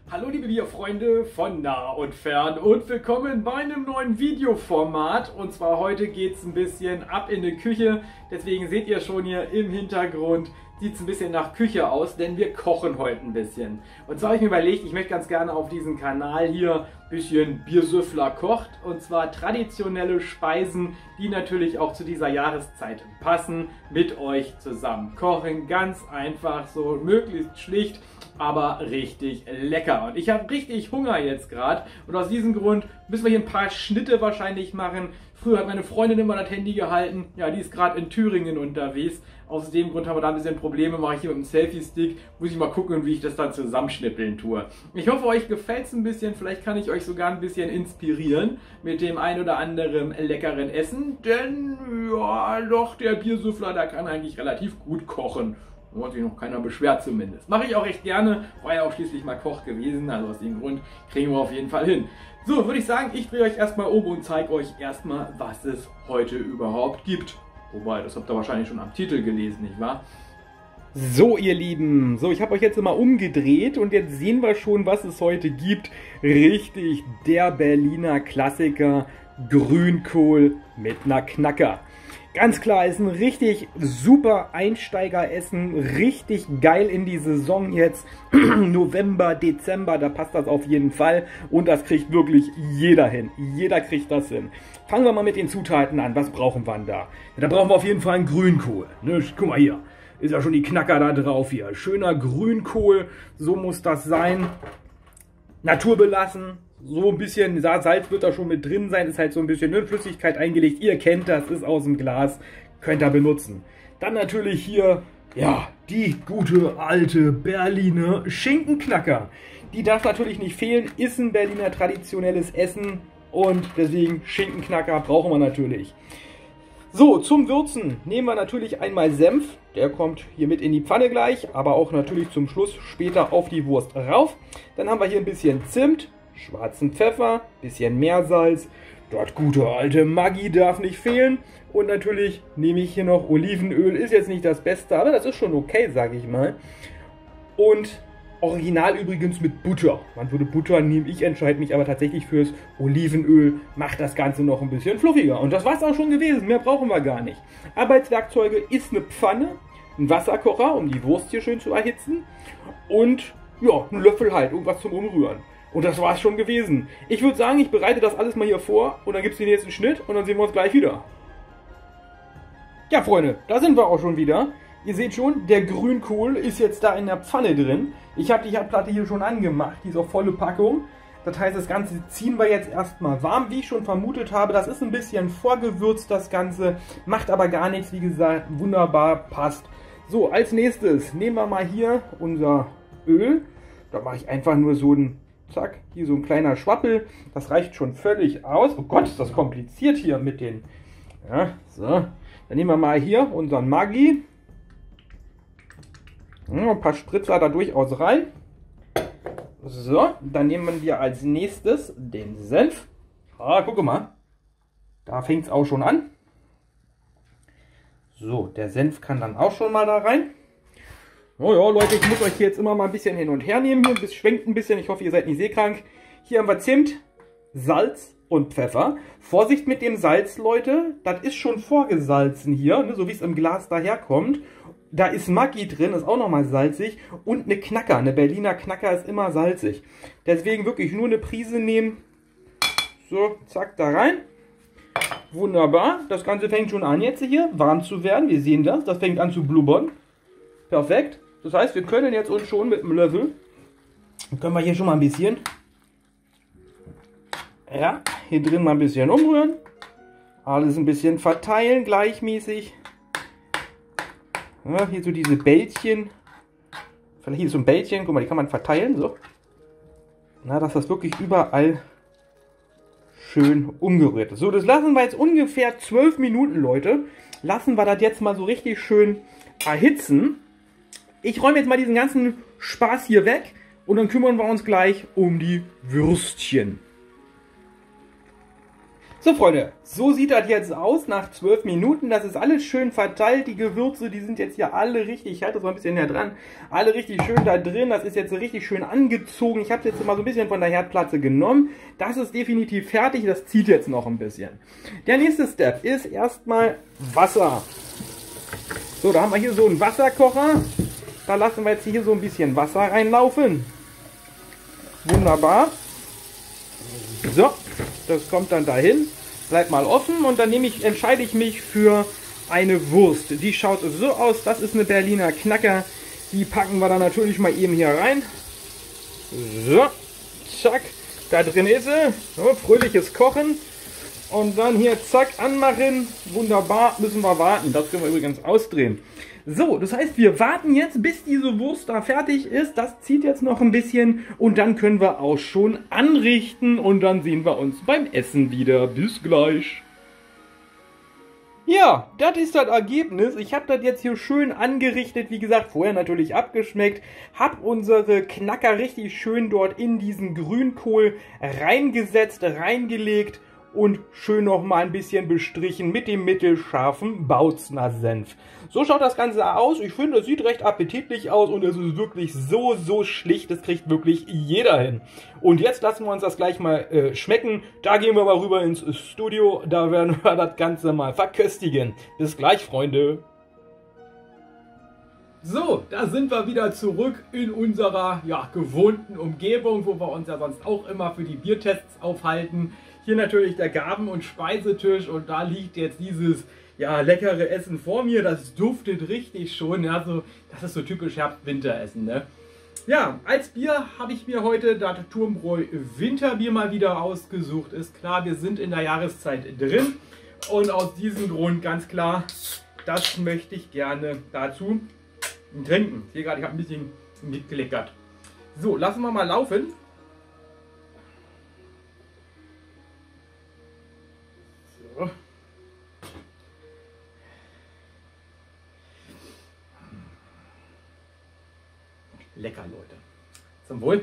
Hallo liebe Bierfreunde von nah und fern und willkommen bei einem neuen Videoformat. Und zwar heute geht es ein bisschen ab in die Küche. Deswegen seht ihr schon hier im Hintergrund, sieht es ein bisschen nach Küche aus, denn wir kochen heute ein bisschen. Und zwar habe ich mir überlegt, ich möchte ganz gerne auf diesem Kanal hier ein bisschen Biersüffler kocht. Und zwar traditionelle Speisen, die natürlich auch zu dieser Jahreszeit passen, mit euch zusammen kochen. Ganz einfach, so möglichst schlicht, aber richtig lecker. Und ich habe richtig Hunger jetzt gerade. Und aus diesem Grund müssen wir hier ein paar Schnitte wahrscheinlich machen. Früher hat meine Freundin immer das Handy gehalten. Ja, die ist gerade in Thüringen unterwegs. Aus dem Grund haben wir da ein bisschen Probleme. Mache ich hier mit dem Selfie-Stick. Muss ich mal gucken, wie ich das dann zusammenschnippeln tue. Ich hoffe, euch gefällt es ein bisschen. Vielleicht kann ich euch sogar ein bisschen inspirieren mit dem ein oder anderen leckeren Essen. Denn, ja, doch, der Biersüffler, der kann eigentlich relativ gut kochen. Da hat sich noch keiner beschwert zumindest. Mache ich auch recht gerne. War ja auch schließlich mal Koch gewesen. Also aus dem Grund kriegen wir auf jeden Fall hin. So, würde ich sagen, ich drehe euch erstmal um und zeige euch erstmal, was es heute überhaupt gibt. Wobei, das habt ihr wahrscheinlich schon am Titel gelesen, nicht wahr? So, ihr Lieben, so, ich habe euch jetzt mal umgedreht und jetzt sehen wir schon, was es heute gibt. Richtig, der Berliner Klassiker Grünkohl mit einer Knacker. Ganz klar, ist ein richtig super Einsteigeressen, richtig geil in die Saison jetzt, November, Dezember, da passt das auf jeden Fall und das kriegt wirklich jeder hin, jeder kriegt das hin. Fangen wir mal mit den Zutaten an, was brauchen wir denn da? Ja, da brauchen wir auf jeden Fall einen Grünkohl, ne? Guck mal hier, ist ja schon die Knacker da drauf hier, schöner Grünkohl, so muss das sein, naturbelassen. So ein bisschen Salz wird da schon mit drin sein, ist halt so ein bisschen Flüssigkeit eingelegt. Ihr kennt das, ist aus dem Glas, könnt ihr benutzen. Dann natürlich hier, ja, die gute alte Berliner Schinkenknacker. Die darf natürlich nicht fehlen, ist ein Berliner traditionelles Essen und deswegen Schinkenknacker brauchen wir natürlich. So, zum Würzen nehmen wir natürlich einmal Senf, der kommt hier mit in die Pfanne gleich, aber auch natürlich zum Schluss später auf die Wurst rauf. Dann haben wir hier ein bisschen Zimt, schwarzen Pfeffer, bisschen Meersalz, dort gute alte Maggi darf nicht fehlen und natürlich nehme ich hier noch Olivenöl, ist jetzt nicht das Beste, aber das ist schon okay, sage ich mal. Und original übrigens mit Butter. Man würde Butter nehmen, ich entscheide mich aber tatsächlich fürs Olivenöl, macht das Ganze noch ein bisschen fluffiger. Und das war es auch schon gewesen, mehr brauchen wir gar nicht. Arbeitswerkzeuge ist eine Pfanne, ein Wasserkocher, um die Wurst hier schön zu erhitzen und ja, ein Löffel halt, irgendwas zum Umrühren. Und das war es schon gewesen. Ich würde sagen, ich bereite das alles mal hier vor und dann gibt es den nächsten Schnitt und dann sehen wir uns gleich wieder. Ja, Freunde, da sind wir auch schon wieder. Ihr seht schon, der Grünkohl ist jetzt da in der Pfanne drin. Ich habe die Herdplatte hier schon angemacht, die ist auf volle Packung. Das heißt, das Ganze ziehen wir jetzt erstmal warm, wie ich schon vermutet habe. Das ist ein bisschen vorgewürzt, das Ganze. Macht aber gar nichts, wie gesagt, wunderbar, passt. So, als nächstes nehmen wir mal hier unser Öl. Da mache ich einfach nur so ein, zack, hier so ein kleiner Schwappel. Das reicht schon völlig aus. Oh Gott, ist das kompliziert hier mit den... Ja, so. Dann nehmen wir mal hier unseren Maggi. Ja, ein paar Spritzer da durchaus rein. So, dann nehmen wir als nächstes den Senf. Ah, guck mal. Da fängt es auch schon an. So, der Senf kann dann auch schon mal da rein. Oh ja, Leute, ich muss euch hier jetzt immer mal ein bisschen hin und her nehmen. Hier, das schwenkt ein bisschen. Ich hoffe, ihr seid nicht seekrank. Hier haben wir Zimt, Salz und Pfeffer. Vorsicht mit dem Salz, Leute. Das ist schon vorgesalzen hier, ne, so wie es im Glas daherkommt. Da ist Maggi drin, ist auch nochmal salzig. Und eine Knacker, eine Berliner Knacker ist immer salzig. Deswegen wirklich nur eine Prise nehmen. So, zack, da rein. Wunderbar. Das Ganze fängt schon an jetzt hier warm zu werden. Wir sehen das. Das fängt an zu blubbern. Perfekt. Das heißt, wir können jetzt uns schon mit dem Löffel, können wir hier schon mal ein bisschen, ja, hier drin mal ein bisschen umrühren. Alles ein bisschen verteilen, gleichmäßig. Ja, hier so diese Bällchen. Vielleicht hier so ein Bällchen, guck mal, die kann man verteilen, so. Na, dass das wirklich überall schön umgerührt ist. So, das lassen wir jetzt ungefähr 12 Minuten, Leute. Lassen wir das jetzt mal so richtig schön erhitzen. Ich räume jetzt mal diesen ganzen Spaß hier weg und dann kümmern wir uns gleich um die Würstchen. So Freunde, so sieht das jetzt aus nach 12 Minuten. Das ist alles schön verteilt. Die Gewürze, die sind jetzt hier alle richtig, ich halte das mal ein bisschen näher dran, alle richtig schön da drin. Das ist jetzt richtig schön angezogen. Ich habe es jetzt mal so ein bisschen von der Herdplatte genommen. Das ist definitiv fertig, das zieht jetzt noch ein bisschen. Der nächste Step ist erstmal Wasser. So, da haben wir hier so einen Wasserkocher. Da lassen wir jetzt hier so ein bisschen Wasser reinlaufen. Wunderbar. So, das kommt dann dahin. Bleibt mal offen und dann entscheide ich mich für eine Wurst. Die schaut so aus. Das ist eine Berliner Knacker. Die packen wir dann natürlich mal eben hier rein. So, zack. Da drin ist sie. So, fröhliches Kochen. Und dann hier zack anmachen. Wunderbar, müssen wir warten. Das können wir übrigens ausdrehen. So, das heißt, wir warten jetzt, bis diese Wurst da fertig ist. Das zieht jetzt noch ein bisschen und dann können wir auch schon anrichten und dann sehen wir uns beim Essen wieder. Bis gleich. Ja, das ist das Ergebnis. Ich habe das jetzt hier schön angerichtet, wie gesagt, vorher natürlich abgeschmeckt. Habe unsere Knacker richtig schön dort in diesen Grünkohl reingesetzt, reingelegt. Und schön noch mal ein bisschen bestrichen mit dem mittelscharfen Bautzner Senf. So schaut das Ganze aus. Ich finde, es sieht recht appetitlich aus und es ist wirklich so schlicht. Das kriegt wirklich jeder hin. Und jetzt lassen wir uns das gleich mal schmecken. Da gehen wir mal rüber ins Studio. Da werden wir das Ganze mal verköstigen. Bis gleich, Freunde. So, da sind wir wieder zurück in unserer gewohnten Umgebung, wo wir uns ja sonst auch immer für die Biertests aufhalten. Hier natürlich der Gaben- und Speisetisch und da liegt jetzt dieses leckere Essen vor mir. Das duftet richtig schon. Also, das ist so typisch Herbst-Winter-Essen, ne? Ja, als Bier habe ich mir heute das Turmbräu Winterbier mal wieder ausgesucht. Ist klar, wir sind in der Jahreszeit drin und aus diesem Grund ganz klar, das möchte ich gerne dazu trinken. Hier gerade, ich habe ein bisschen mitgeleckert. So, lassen wir mal laufen. So. Lecker, Leute. Zum Wohl.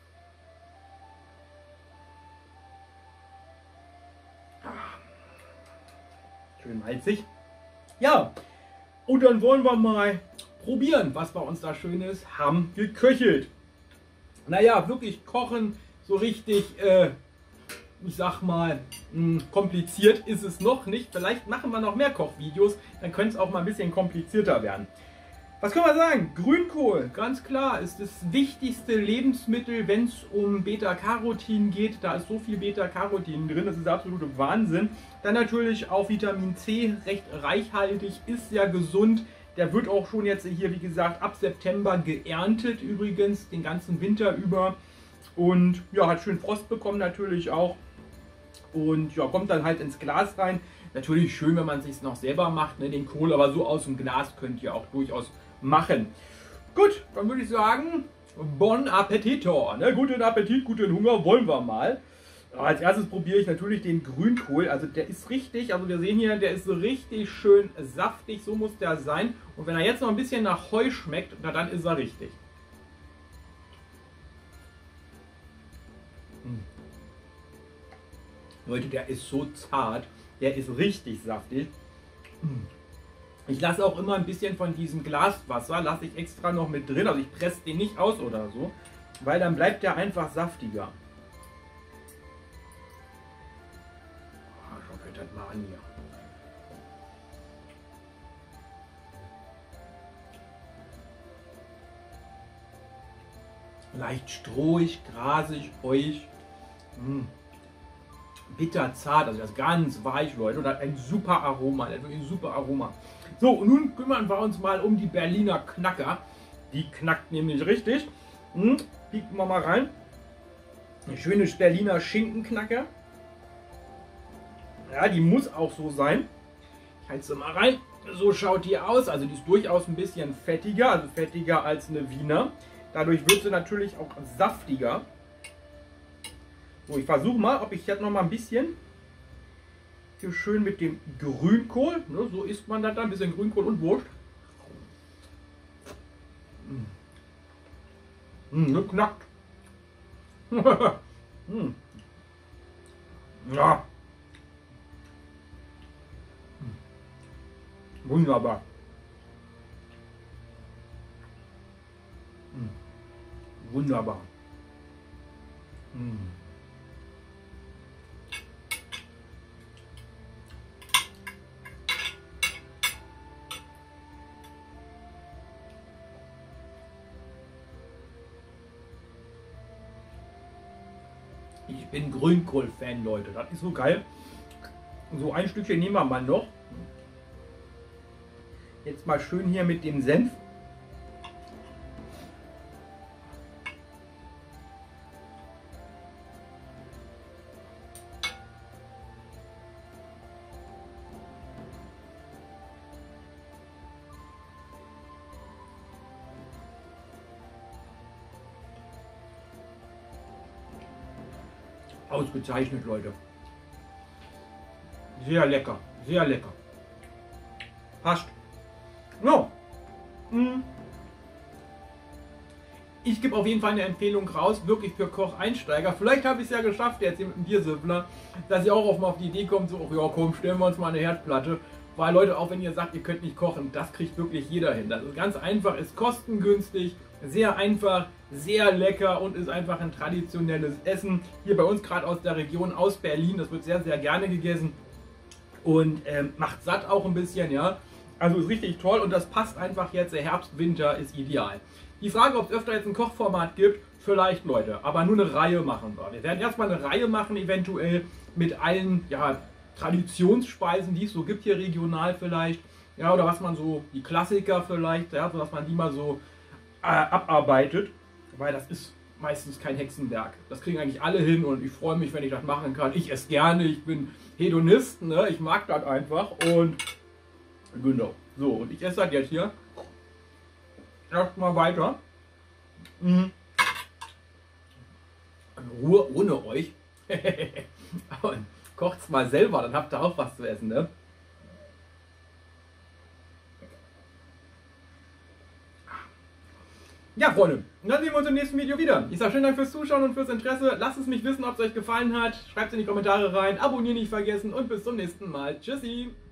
Schön malzig. Ja, und dann wollen wir mal probieren, was bei uns da Schönes haben geköchelt. Naja, wirklich kochen, so richtig, ich sag mal, kompliziert ist es noch nicht. Vielleicht machen wir noch mehr Kochvideos, dann könnte es auch mal ein bisschen komplizierter werden. Was können wir sagen? Grünkohl, ganz klar, ist das wichtigste Lebensmittel, wenn es um Beta-Carotin geht. Da ist so viel Beta-Carotin drin, das ist der absolute Wahnsinn. Dann natürlich auch Vitamin C, recht reichhaltig, ist sehr gesund. Der wird auch schon jetzt hier, wie gesagt, ab September geerntet übrigens, den ganzen Winter über. Und ja, hat schön Frost bekommen natürlich auch. Und ja, kommt dann halt ins Glas rein. Natürlich schön, wenn man es sich noch selber macht, ne, den Kohl, aber so aus dem Glas könnt ihr auch durchaus machen. Gut, dann würde ich sagen, bon appetito. Ne? Guten Appetit, guten Hunger wollen wir mal. Als erstes probiere ich natürlich den Grünkohl. Also der ist richtig, also wir sehen hier, der ist so richtig schön saftig, so muss der sein. Und wenn er jetzt noch ein bisschen nach Heu schmeckt, na dann ist er richtig. Leute, der ist so zart, der ist richtig saftig. Ich lasse auch immer ein bisschen von diesem Glaswasser, lasse ich extra noch mit drin, also ich presse den nicht aus oder so, weil dann bleibt der einfach saftiger. Schaut euch das mal an hier. Leicht strohig, grasig, heuig. Bitter zart, also das ist ganz weich, Leute, und hat ein super Aroma, ein super Aroma. So, und nun kümmern wir uns mal um die Berliner Knacker. Die knackt nämlich richtig. Pieken wir mal rein. Ein schönes Berliner Schinkenknacker. Ja, die muss auch so sein. Ich halte sie mal rein. So schaut die aus. Also die ist durchaus ein bisschen fettiger, also fettiger als eine Wiener. Dadurch wird sie natürlich auch saftiger. So, ich versuche mal, ob ich jetzt noch mal ein bisschen hier schön mit dem Grünkohl, ne, so isst man das dann, ein bisschen Grünkohl und Wurst. Das knackt. Ja. Wunderbar. Wunderbar. Ich bin Grünkohl-Fan, Leute. Das ist so geil. So ein Stückchen nehmen wir mal noch. Jetzt mal schön hier mit dem Senf. Ausgezeichnet, Leute. Sehr lecker, sehr lecker. Passt. No. Ich gebe auf jeden Fall eine Empfehlung raus, wirklich für Kocheinsteiger. Vielleicht habe ich es ja geschafft jetzt hier mit dem Biersüffler, dass ihr auch auf die Idee kommt, so, oh ja komm, stellen wir uns mal eine Herdplatte. Weil Leute, auch wenn ihr sagt, ihr könnt nicht kochen, das kriegt wirklich jeder hin. Das ist ganz einfach, ist kostengünstig, sehr einfach, sehr lecker und ist einfach ein traditionelles Essen. Hier bei uns gerade aus der Region, aus Berlin, das wird sehr, sehr gerne gegessen und macht satt auch ein bisschen, ja. Also ist richtig toll und das passt einfach jetzt, der Herbst, Winter ist ideal. Die Frage, ob es öfter jetzt ein Kochformat gibt, vielleicht Leute, aber nur eine Reihe machen wir. Wir werden erstmal eine Reihe machen, eventuell mit allen, ja, Traditionsspeisen, die es so gibt hier regional vielleicht, ja, oder was man so, die Klassiker vielleicht, ja, so dass man die mal so abarbeitet, weil das ist meistens kein Hexenwerk. Das kriegen eigentlich alle hin und ich freue mich, wenn ich das machen kann. Ich esse gerne, ich bin Hedonist, ne? Ich mag das einfach und genau. So, und ich esse das jetzt hier erstmal weiter. In Ruhe, ohne euch. Kocht's mal selber, dann habt ihr auch was zu essen, ne? Ja, Freunde, dann sehen wir uns im nächsten Video wieder. Ich sage schönen Dank fürs Zuschauen und fürs Interesse. Lasst es mich wissen, ob es euch gefallen hat. Schreibt es in die Kommentare rein, abonnieren nicht vergessen und bis zum nächsten Mal. Tschüssi!